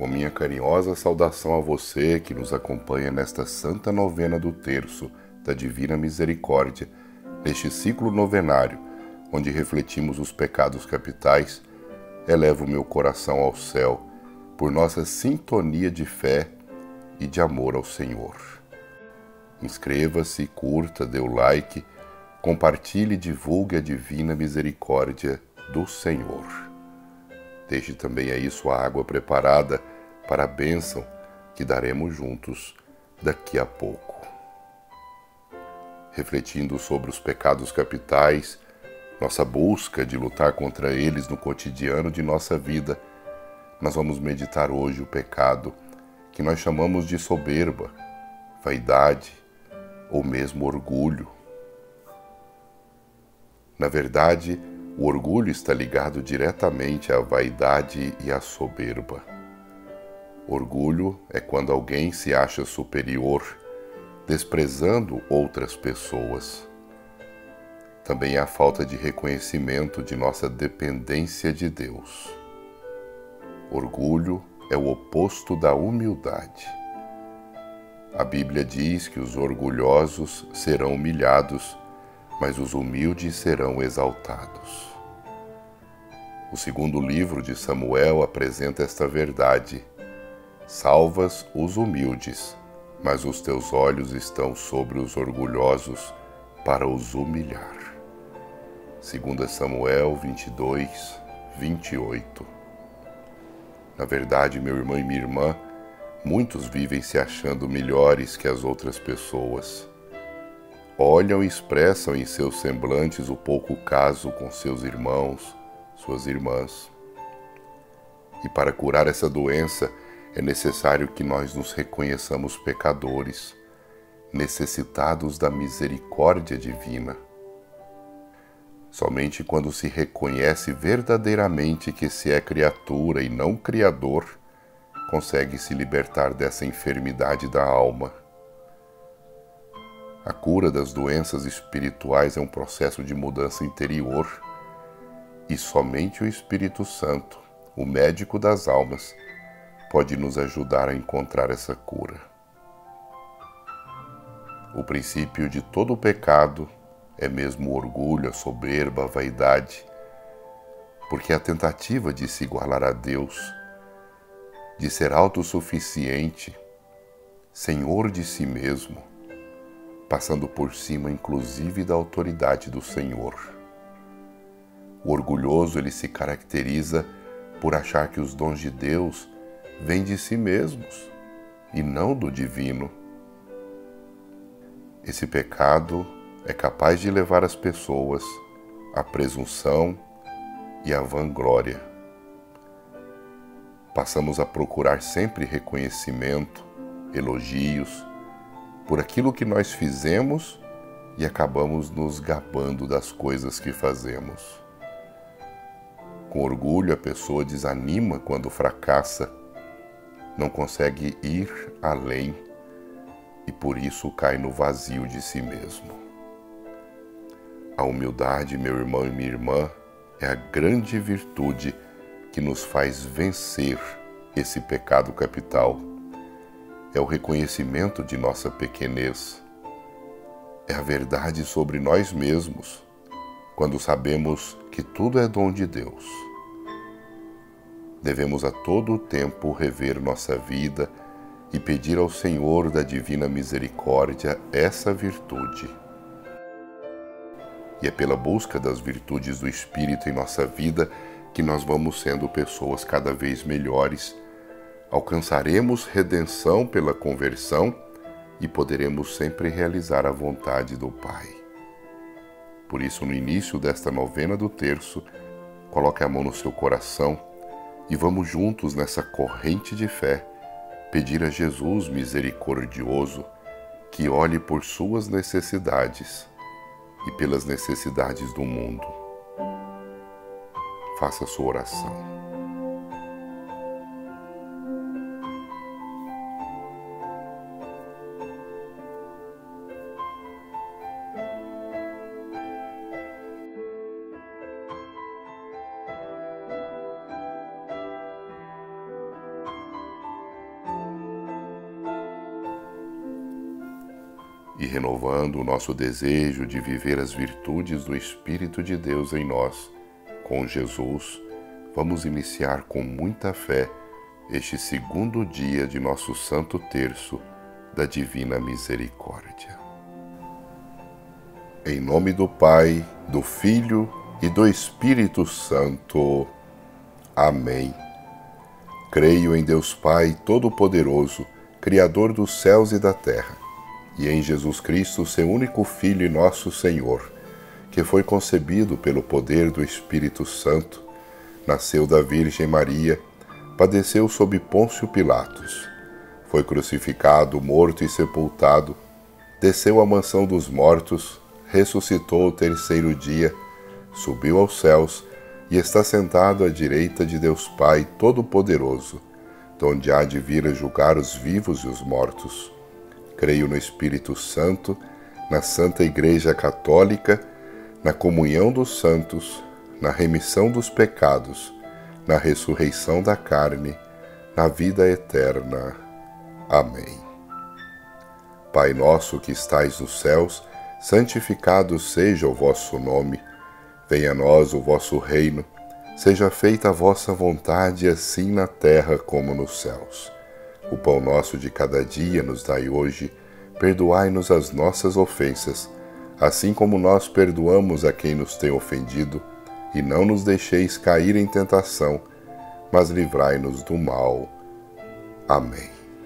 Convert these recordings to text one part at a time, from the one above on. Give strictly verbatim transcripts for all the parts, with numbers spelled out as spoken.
com minha carinhosa saudação a você que nos acompanha nesta santa novena do terço da Divina Misericórdia, neste ciclo novenário, onde refletimos os pecados capitais, elevo meu coração ao céu por nossa sintonia de fé e de amor ao Senhor. Inscreva-se, curta, dê o like, compartilhe e divulgue a Divina Misericórdia do Senhor. Deixe também aí sua água preparada para a bênção que daremos juntos daqui a pouco. Refletindo sobre os pecados capitais, nossa busca de lutar contra eles no cotidiano de nossa vida, nós vamos meditar hoje o pecado que nós chamamos de soberba, vaidade ou mesmo orgulho. Na verdade, o orgulho está ligado diretamente à vaidade e à soberba. Orgulho é quando alguém se acha superior, desprezando outras pessoas. Também há falta de reconhecimento de nossa dependência de Deus. Orgulho é o oposto da humildade. A Bíblia diz que os orgulhosos serão humilhados, mas os humildes serão exaltados. O segundo livro de Samuel apresenta esta verdade. Salvas os humildes, mas os teus olhos estão sobre os orgulhosos para os humilhar. Segundo Samuel vinte e dois, vinte e oito. Na verdade, meu irmão e minha irmã, muitos vivem se achando melhores que as outras pessoas. Olham e expressam em seus semblantes o pouco caso com seus irmãos, suas irmãs. E para curar essa doença, é necessário que nós nos reconheçamos pecadores, necessitados da misericórdia divina. Somente quando se reconhece verdadeiramente que se é criatura e não criador, consegue se libertar dessa enfermidade da alma. A cura das doenças espirituais é um processo de mudança interior e somente o Espírito Santo, o médico das almas, pode nos ajudar a encontrar essa cura. O princípio de todo o pecado é mesmo o orgulho, a soberba, a vaidade, porque a tentativa de se igualar a Deus, de ser autossuficiente, senhor de si mesmo, passando por cima inclusive da autoridade do Senhor. O orgulhoso, ele se caracteriza por achar que os dons de Deus vêm de si mesmos e não do divino. Esse pecado é capaz de levar as pessoas à presunção e à vanglória. Passamos a procurar sempre reconhecimento, elogios, por aquilo que nós fizemos e acabamos nos gabando das coisas que fazemos. Com orgulho, a pessoa desanima quando fracassa, não consegue ir além e por isso cai no vazio de si mesmo. A humildade, meu irmão e minha irmã, é a grande virtude que nos faz vencer esse pecado capital. É o reconhecimento de nossa pequenez. É a verdade sobre nós mesmos, quando sabemos que tudo é dom de Deus. Devemos a todo o tempo rever nossa vida e pedir ao Senhor da Divina Misericórdia essa virtude. E é pela busca das virtudes do Espírito em nossa vida que nós vamos sendo pessoas cada vez melhores, alcançaremos redenção pela conversão e poderemos sempre realizar a vontade do Pai. Por isso, no início desta novena do terço, coloque a mão no seu coração e vamos juntos nessa corrente de fé pedir a Jesus misericordioso que olhe por suas necessidades e pelas necessidades do mundo. Faça a sua oração. e renovando o nosso desejo de viver as virtudes do Espírito de Deus em nós, com Jesus, vamos iniciar com muita fé este segundo dia de nosso Santo Terço da Divina Misericórdia. Em nome do Pai, do Filho e do Espírito Santo. Amém. Creio em Deus Pai Todo-Poderoso, Criador dos céus e da terra, e em Jesus Cristo, seu único Filho e nosso Senhor, que foi concebido pelo poder do Espírito Santo, nasceu da Virgem Maria, padeceu sob Pôncio Pilatos, foi crucificado, morto e sepultado, desceu à mansão dos mortos, ressuscitou o terceiro dia, subiu aos céus e está sentado à direita de Deus Pai Todo-Poderoso, donde há de vir a julgar os vivos e os mortos. Creio no Espírito Santo, na Santa Igreja Católica, na comunhão dos santos, na remissão dos pecados, na ressurreição da carne, na vida eterna. Amém. Pai nosso que estais nos céus, santificado seja o vosso nome. Venha a nós o vosso reino. Seja feita a vossa vontade, assim na terra como nos céus. O pão nosso de cada dia nos dai hoje. Perdoai-nos as nossas ofensas, assim como nós perdoamos a quem nos tem ofendido. E não nos deixeis cair em tentação, mas livrai-nos do mal. Amém.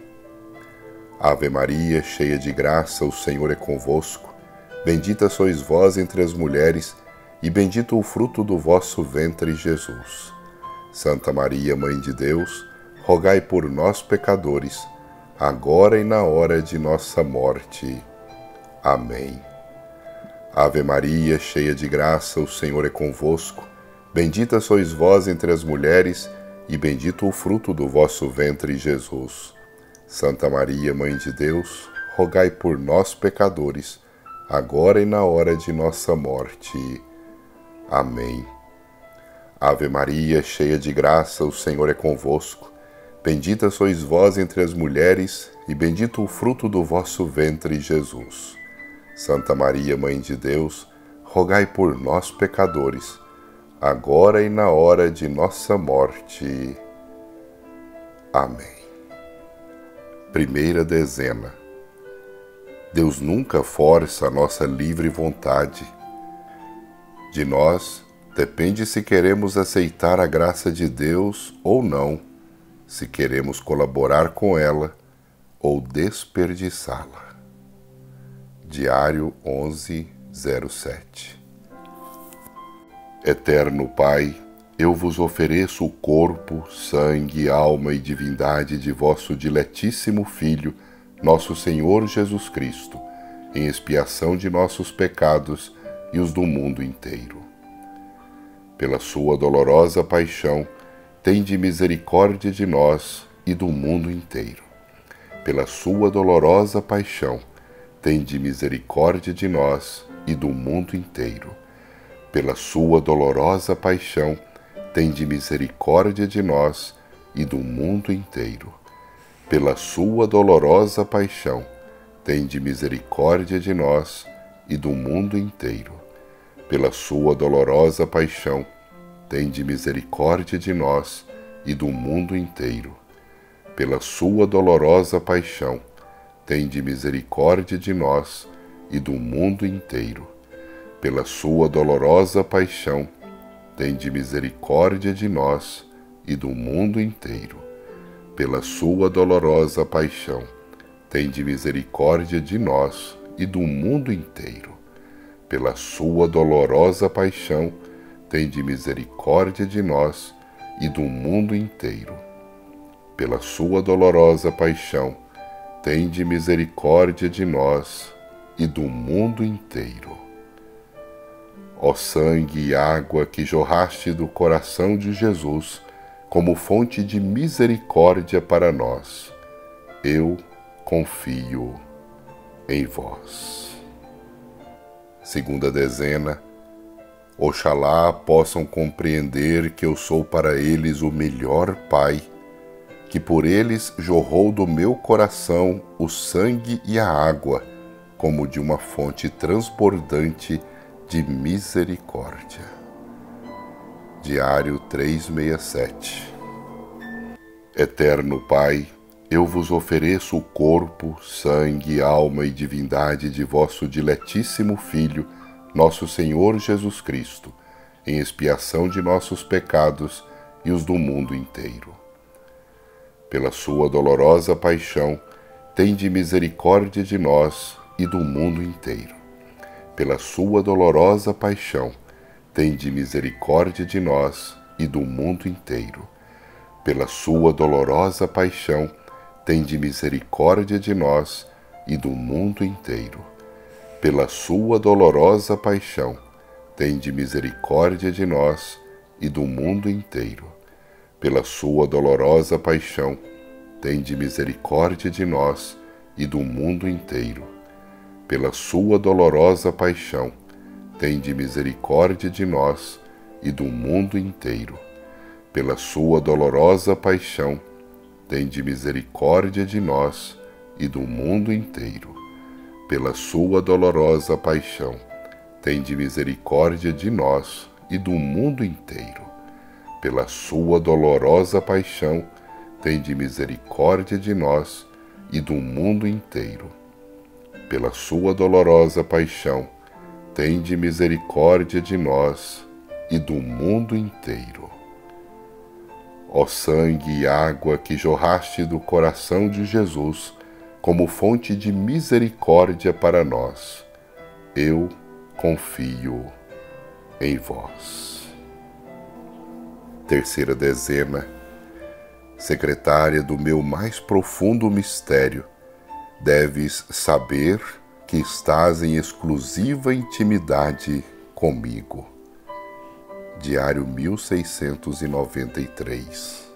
Ave Maria, cheia de graça, o Senhor é convosco. Bendita sois vós entre as mulheres, e bendito o fruto do vosso ventre, Jesus. Santa Maria, Mãe de Deus, rogai por nós, pecadores, agora e na hora de nossa morte. Amém. Ave Maria, cheia de graça, o Senhor é convosco. Bendita sois vós entre as mulheres, e bendito o fruto do vosso ventre, Jesus. Santa Maria, Mãe de Deus, rogai por nós, pecadores, agora e na hora de nossa morte. Amém. Ave Maria, cheia de graça, o Senhor é convosco. Bendita sois vós entre as mulheres, e bendito o fruto do vosso ventre, Jesus. Santa Maria, Mãe de Deus, rogai por nós, pecadores, agora e na hora de nossa morte. Amém. Primeira dezena. Deus nunca força a nossa livre vontade. De nós depende se queremos aceitar a graça de Deus ou não, se queremos colaborar com ela ou desperdiçá-la. Diário onze, zero sete. Eterno Pai, eu vos ofereço o corpo, sangue, alma e divindade de vosso diletíssimo Filho, nosso Senhor Jesus Cristo, em expiação de nossos pecados e os do mundo inteiro. Pela sua dolorosa paixão, tende misericórdia de nós e do mundo inteiro. Pela sua dolorosa paixão, tende misericórdia de nós e do mundo inteiro. Pela sua dolorosa paixão, tende misericórdia de nós e do mundo inteiro. Pela sua dolorosa paixão, tende misericórdia de nós e do mundo inteiro. Pela sua dolorosa paixão, tende misericórdia de nós e do mundo inteiro. Pela sua dolorosa paixão, tende misericórdia de nós e do mundo inteiro. Pela sua dolorosa paixão, tende misericórdia de nós e do mundo inteiro. Pela sua dolorosa paixão, tende misericórdia de nós e do mundo inteiro. Pela sua dolorosa paixão, tende misericórdia de nós e do mundo inteiro. Pela sua dolorosa paixão, tende misericórdia de nós e do mundo inteiro. Ó sangue e água que jorraste do coração de Jesus como fonte de misericórdia para nós, eu confio em vós. Segunda dezena. Oxalá possam compreender que eu sou para eles o melhor Pai, que por eles jorrou do meu coração o sangue e a água, como de uma fonte transbordante de misericórdia. Diário trezentos e sessenta e sete. Eterno Pai, eu vos ofereço o corpo, sangue, alma e divindade de vosso diletíssimo Filho, nosso Senhor Jesus Cristo, em expiação de nossos pecados e os do mundo inteiro. Pela sua dolorosa paixão, tende misericórdia de nós e do mundo inteiro. Pela sua dolorosa paixão, tende misericórdia de nós e do mundo inteiro. Pela sua dolorosa paixão, tende misericórdia de nós e do mundo inteiro. Pela sua dolorosa paixão, tende misericórdia de nós e do mundo inteiro. Pela sua dolorosa paixão, tende misericórdia de nós e do mundo inteiro. Pela sua dolorosa paixão, tende misericórdia de nós e do mundo inteiro. Pela sua dolorosa paixão, tende misericórdia de nós e do mundo inteiro. Pela sua dolorosa paixão, tende misericórdia de nós e do mundo inteiro. Pela sua dolorosa paixão, tende misericórdia de nós e do mundo inteiro. Pela sua dolorosa paixão, tende misericórdia de nós e do mundo inteiro. Ó sangue e água que jorraste do coração de Jesus como fonte de misericórdia para nós, eu confio em vós. Terceira dezena. Secretária do meu mais profundo mistério, deves saber que estás em exclusiva intimidade comigo. Diário mil seiscentos e noventa e três.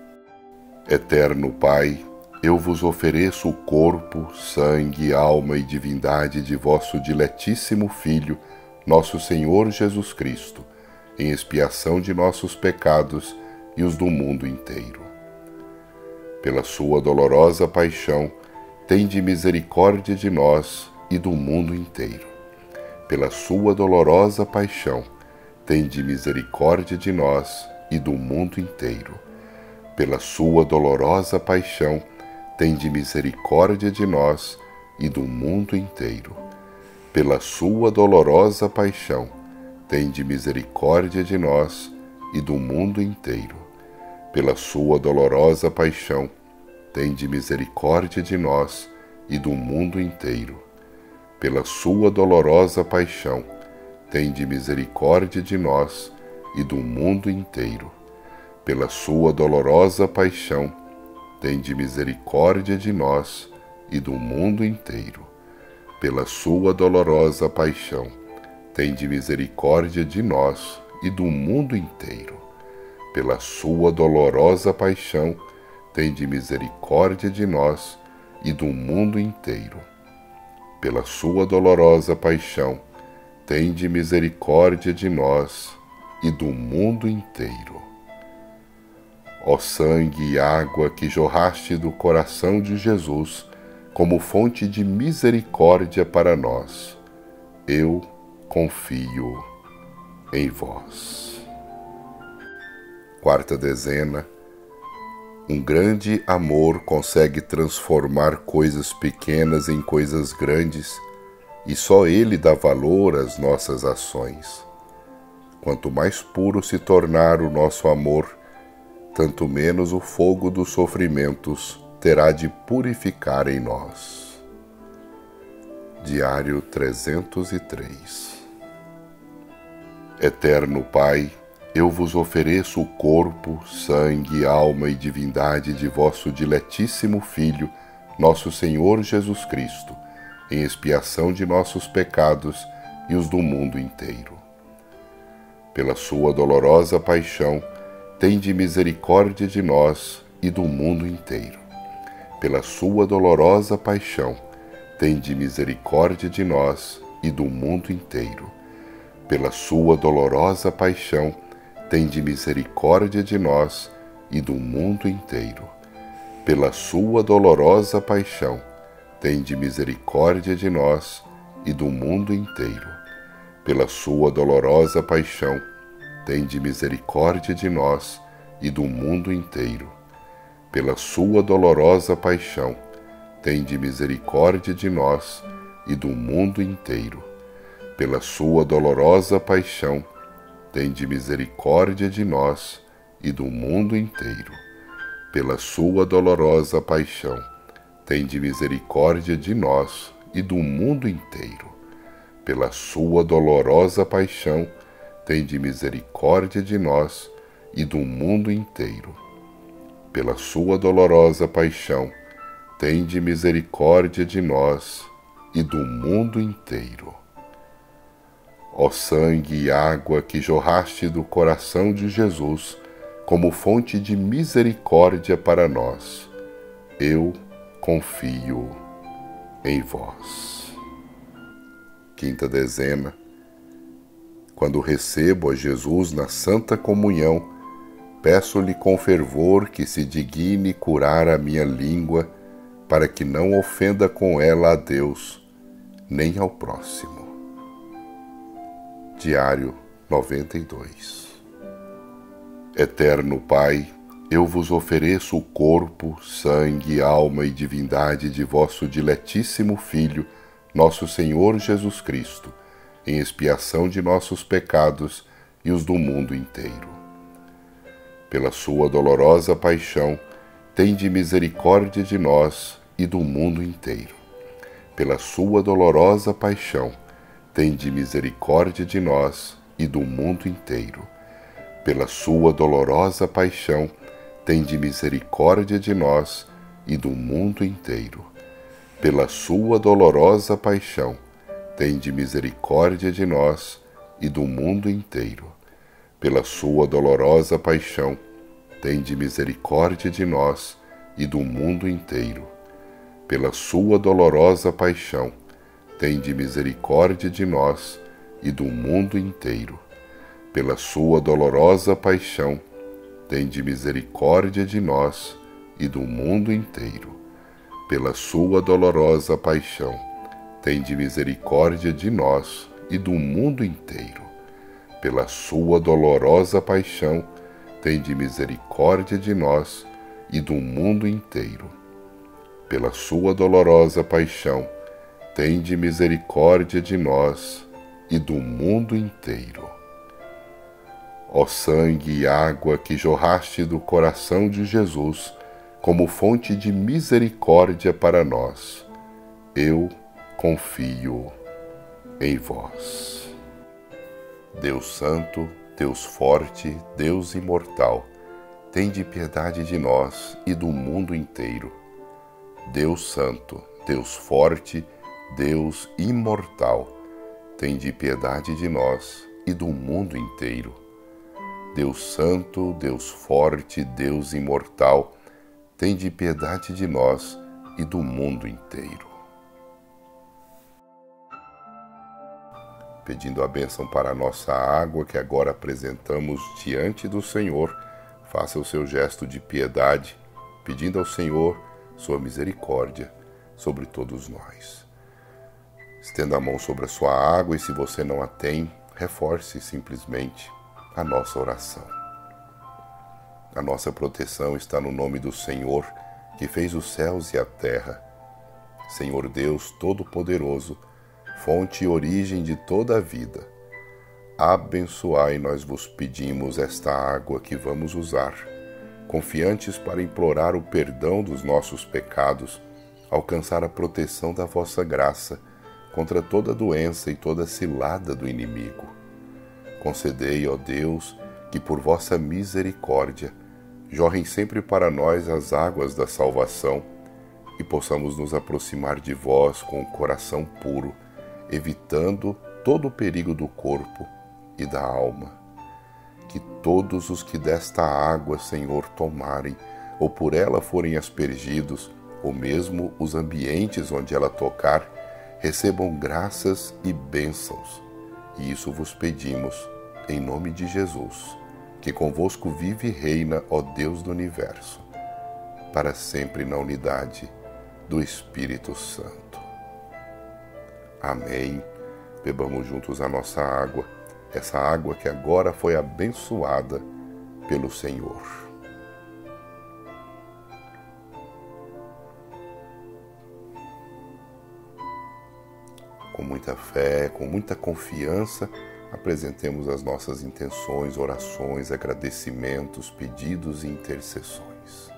Eterno Pai, eu vos ofereço o corpo, sangue, alma e divindade de vosso diletíssimo Filho, nosso Senhor Jesus Cristo, em expiação de nossos pecados e os do mundo inteiro. Pela sua dolorosa paixão, tende misericórdia de nós e do mundo inteiro. Pela sua dolorosa paixão, tende misericórdia de nós e do mundo inteiro. Pela sua dolorosa paixão, tende misericórdia de nós e do mundo inteiro. Pela sua dolorosa paixão, tende misericórdia de nós e do mundo inteiro. Pela sua dolorosa paixão, tende misericórdia de nós e do mundo inteiro. Pela sua dolorosa paixão, tende misericórdia de nós e do mundo inteiro. Pela sua dolorosa paixão, tende misericórdia de nós e do mundo inteiro. Pela sua dolorosa paixão, tende misericórdia de nós e do mundo inteiro. Pela sua dolorosa paixão, tende misericórdia de nós e do mundo inteiro. Pela sua dolorosa paixão, tende misericórdia de nós e do mundo inteiro. Ó sangue e água que jorraste do coração de Jesus como fonte de misericórdia para nós, eu confio em vós. Quarta dezena. Um grande amor consegue transformar coisas pequenas em coisas grandes, e só ele dá valor às nossas ações. Quanto mais puro se tornar o nosso amor, tanto menos o fogo dos sofrimentos terá de purificar em nós. Diário trezentos e três. Eterno Pai, eu vos ofereço o corpo, sangue, alma e divindade de vosso diletíssimo Filho, nosso Senhor Jesus Cristo, em expiação de nossos pecados e os do mundo inteiro. Pela sua dolorosa paixão, tende misericórdia de nós e do mundo inteiro. Pela sua dolorosa paixão, tende misericórdia de nós e do mundo inteiro. Pela sua dolorosa paixão, tende misericórdia de nós e do mundo inteiro. Pela sua dolorosa paixão, tende misericórdia de nós e do mundo inteiro. Pela sua dolorosa paixão, tende misericórdia de nós e do mundo inteiro. Pela sua dolorosa paixão, tende misericórdia de nós e do mundo inteiro. Pela sua dolorosa paixão, tende misericórdia de nós e do mundo inteiro. Pela sua dolorosa paixão, tende misericórdia de nós e do mundo inteiro. Pela sua dolorosa paixão, tende misericórdia de nós e do mundo inteiro. Pela sua dolorosa paixão, tende misericórdia de nós e do mundo inteiro. Ó sangue e água que jorraste do coração de Jesus como fonte de misericórdia para nós, eu confio em vós. Quinta dezena. Quando recebo a Jesus na Santa Comunhão, peço-lhe com fervor que se digne curar a minha língua, para que não ofenda com ela a Deus, nem ao próximo. Diário noventa e dois. Eterno Pai, eu vos ofereço o corpo, sangue, alma e divindade de vosso diletíssimo Filho, nosso Senhor Jesus Cristo, em expiação de nossos pecados e os do mundo inteiro. Pela sua dolorosa paixão, tende misericórdia de nós e do mundo inteiro. Pela sua dolorosa paixão, tende misericórdia de nós e do mundo inteiro. Pela sua dolorosa paixão, tende misericórdia de nós e do mundo inteiro. Pela sua dolorosa paixão, tende misericórdia de nós e do mundo inteiro. Pela sua dolorosa paixão, tende misericórdia de nós e do mundo inteiro. Pela sua dolorosa paixão, tende misericórdia de nós e do mundo inteiro. Pela sua dolorosa paixão, tende misericórdia de nós e do mundo inteiro. Pela sua dolorosa paixão, tende misericórdia de nós e do mundo inteiro. Pela sua dolorosa paixão, tende misericórdia de nós e do mundo inteiro. Pela sua dolorosa paixão, tende misericórdia de nós e do mundo inteiro. Ó sangue e água que jorraste do coração de Jesus como fonte de misericórdia para nós, eu confio em vós. Deus Santo, Deus Forte, Deus Imortal, tende piedade de nós e do mundo inteiro. Deus Santo, Deus Forte, Deus Imortal, tende piedade de nós e do mundo inteiro. Deus Santo, Deus Forte, Deus Imortal, tende piedade de nós e do mundo inteiro. Pedindo a bênção para a nossa água que agora apresentamos diante do Senhor, faça o seu gesto de piedade, pedindo ao Senhor sua misericórdia sobre todos nós. Estenda a mão sobre a sua água e, se você não a tem, reforce simplesmente a nossa oração. A nossa proteção está no nome do Senhor, que fez os céus e a terra. Senhor Deus Todo-Poderoso, fonte e origem de toda a vida, abençoai, nós vos pedimos, esta água que vamos usar, confiantes para implorar o perdão dos nossos pecados, alcançar a proteção da vossa graça contra toda doença e toda cilada do inimigo. Concedei, ó Deus, que por vossa misericórdia jorrem sempre para nós as águas da salvação e possamos nos aproximar de vós com o coração puro, evitando todo o perigo do corpo e da alma. Que todos os que desta água, Senhor, tomarem, ou por ela forem aspergidos, ou mesmo os ambientes onde ela tocar, recebam graças e bênçãos. E isso vos pedimos, em nome de Jesus, que convosco vive e reina, ó Deus do universo, para sempre na unidade do Espírito Santo. Amém. Bebamos juntos a nossa água, essa água que agora foi abençoada pelo Senhor. Com muita fé, com muita confiança, apresentemos as nossas intenções, orações, agradecimentos, pedidos e intercessões.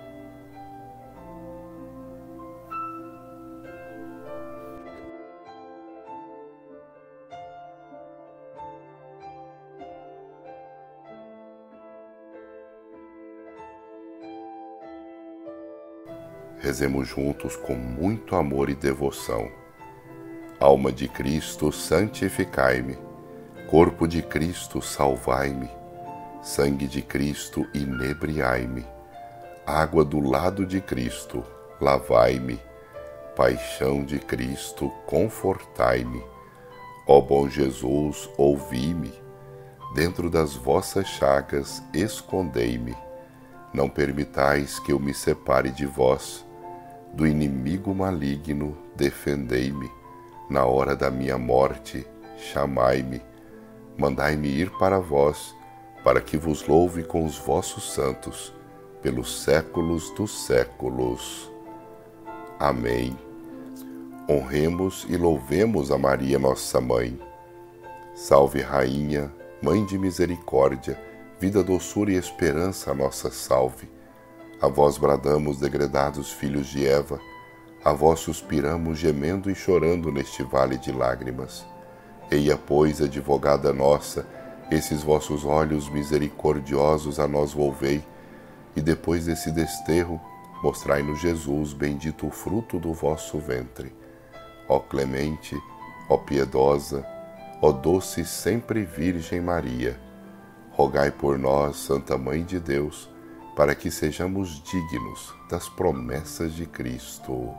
Rezemos juntos com muito amor e devoção. Alma de Cristo, santificai-me. Corpo de Cristo, salvai-me. Sangue de Cristo, inebriai-me. Água do lado de Cristo, lavai-me. Paixão de Cristo, confortai-me. Ó bom Jesus, ouvi-me. Dentro das vossas chagas, escondei-me. Não permitais que eu me separe de vós. Do inimigo maligno, defendei-me. Na hora da minha morte, chamai-me. Mandai-me ir para vós, para que vos louve com os vossos santos, pelos séculos dos séculos. Amém. Honremos e louvemos a Maria, nossa Mãe. Salve, Rainha, Mãe de misericórdia, vida, doçura e esperança, a nossa salve. A vós bradamos, degredados filhos de Eva, a vós suspiramos, gemendo e chorando neste vale de lágrimas. Eia, pois, advogada nossa, esses vossos olhos misericordiosos a nós volvei, e depois desse desterro, mostrai-nos Jesus, bendito o fruto do vosso ventre. Ó clemente, ó piedosa, ó doce sempre Virgem Maria, rogai por nós, Santa Mãe de Deus, para que sejamos dignos das promessas de Cristo.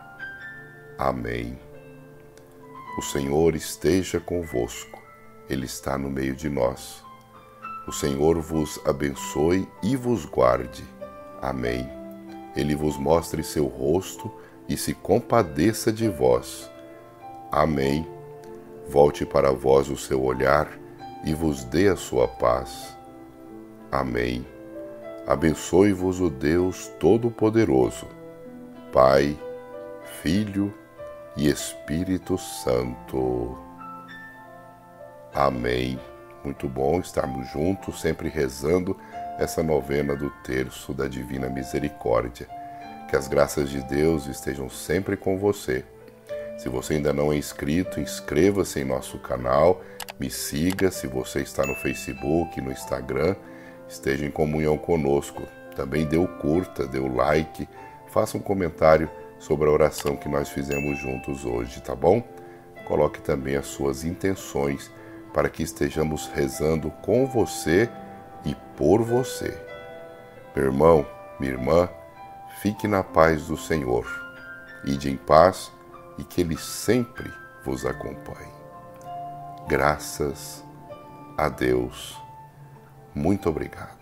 Amém. O Senhor esteja convosco, Ele está no meio de nós. O Senhor vos abençoe e vos guarde. Amém. Ele vos mostre seu rosto e se compadeça de vós. Amém. Volte para vós o seu olhar e vos dê a sua paz. Amém. Abençoe-vos o Deus Todo-Poderoso, Pai, Filho e Espírito Santo. Amém. Muito bom estarmos juntos, sempre rezando essa novena do Terço da Divina Misericórdia. Que as graças de Deus estejam sempre com você. Se você ainda não é inscrito, inscreva-se em nosso canal, me siga. Se você está no Facebook, no Instagram, esteja em comunhão conosco. Também dê o curta, dê o like, faça um comentário sobre a oração que nós fizemos juntos hoje, tá bom? Coloque também as suas intenções para que estejamos rezando com você e por você. Meu irmão, minha irmã, fique na paz do Senhor. Ide em paz e que Ele sempre vos acompanhe. Graças a Deus. Muito obrigado.